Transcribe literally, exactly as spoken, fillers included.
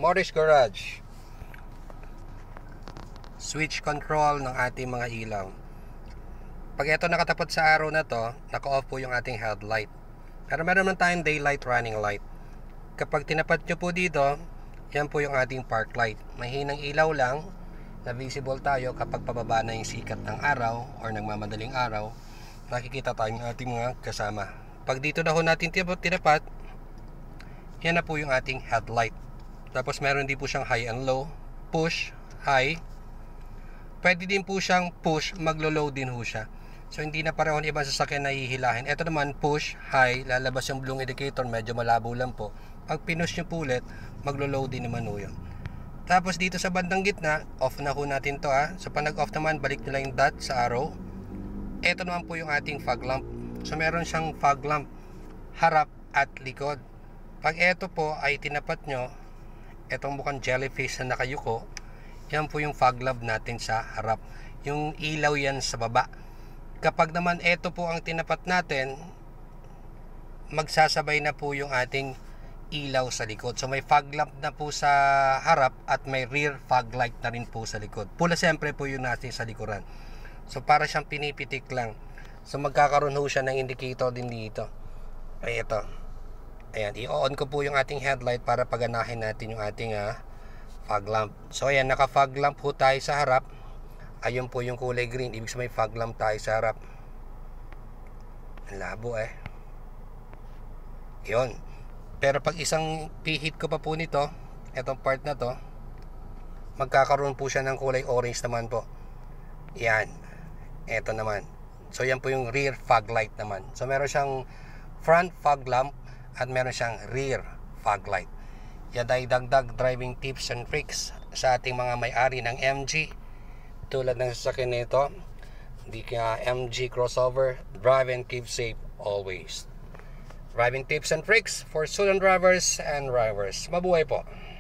Morris Garage. Switch control ng ating mga ilaw. Pag ito nakatapat sa araw na to, naka-off po yung ating headlight. Pero meron naman tayong daylight running light. Kapag tinapat nyo po dito, yan po yung ating park light. Mahinang ilaw lang na visible tayo kapag pababa na yung sikat ng araw or nagmamadaling araw. Nakikita tayo ng ating mga kasama. Pag dito na ho natin tinapat, yan na po yung ating headlight. Tapos meron din po siyang high and low, push, high. Pwede din po siyang push, maglo-low din ho siya. So hindi na pareho ng ibang sasakyan na hihilahin. Ito naman push, high, lalabas yung blue indicator, medyo malabo lang po. Pag pinush nyo po ulit, maglo-low din naman ho yun. Tapos dito sa bandang gitna, off na ho natin to ha. So pag nag-off naman, balik nyo lang yung dot sa arrow. Ito naman po yung ating fog lamp. So meron siyang fog lamp, harap at likod. Pag ito po ay tinapat nyo, itong mukhang jellyfish na nakayuko, yan po yung fog lamp natin sa harap. Yung ilaw yan sa baba. Kapag naman ito po ang tinapat natin, magsasabay na po yung ating ilaw sa likod. So may fog lamp na po sa harap at may rear fog light na rin po sa likod. Pula siyempre po yung natin sa likuran. So para siyang pinipitik lang. So magkakaroon ho siya ng indicator din dito. Ay ito. Ayan, i-on ko po yung ating headlight para paganahin natin yung ating uh, fog lamp. So ayan, naka fog lamp po tayo sa harap. Ayun po yung kulay green, ibig sabihin may fog lamp tayo sa harap. Ang labo eh. Yun. Pero pag isang pihit ko pa po nito, etong part na to, magkakaroon po siya ng kulay orange naman po. Yan. Eto naman. So yan po yung rear fog light naman. So meron siyang front fog lamp at meron siyang rear fog light. Yan ay dagdag driving tips and tricks sa ating mga may-ari ng M G. Tulad ng sasakyan nito, di ka M G crossover, drive and keep safe always. Driving tips and tricks for student drivers and drivers. Mabuhay po!